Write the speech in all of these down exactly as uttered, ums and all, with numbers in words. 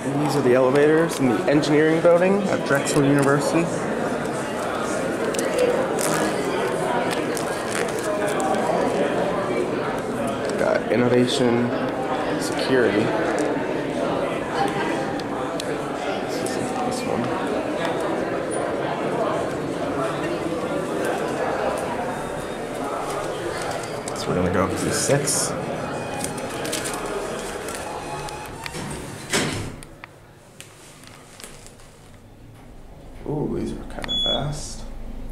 These are the elevators in the engineering building at Drexel University. Got innovation, security. This is this one. So we're gonna go up to six. Ooh, these are kind of fast.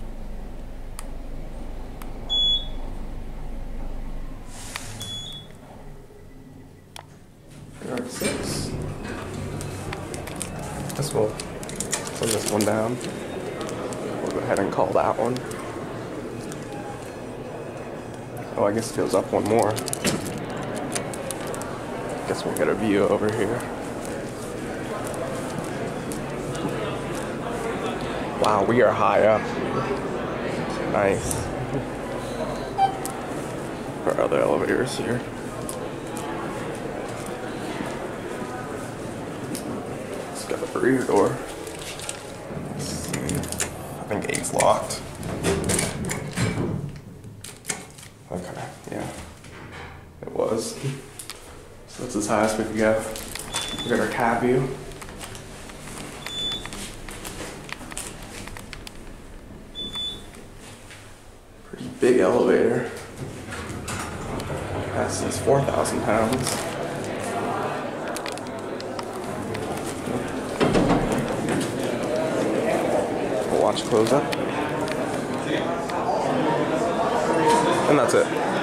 There are six. Guess we'll send this one down. We'll go ahead and call that one. Oh, I guess it goes up one more. Guess we'll get a view over here. Wow, we are high up. Nice. Our other elevators here. Let's get the rear door. Let's see. I think eight's locked. Okay, yeah. It was. So that's as high as we could go. We got our cab view. Big elevator. Capacity is four thousand pounds. We'll watch close up. And that's it.